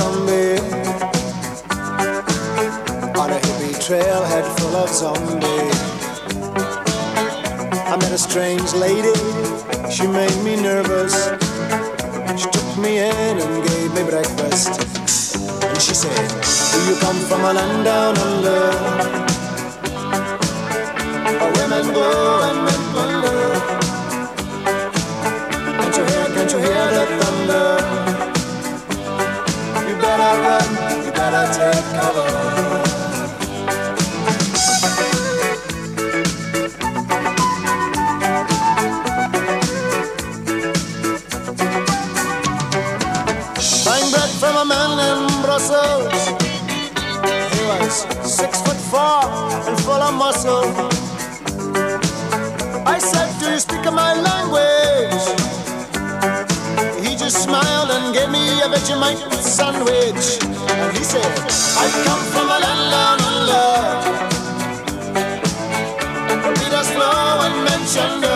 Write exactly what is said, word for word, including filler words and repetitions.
zombie on a hippie trailhead full of zombies. I met a strange lady, she made me nervous. She took me in and gave me breakfast. And she said, do you come from a land down under, where women go and men wonder? Can't you hear, can't you hear the thunder? You better run, you better take cover. From a man in Brussels, he was six foot four and full of muscle. I said, do you speak my language? He just smiled and gave me a Vegemite sandwich. And he said, I come from a land down under, where Peter's flow and mentioned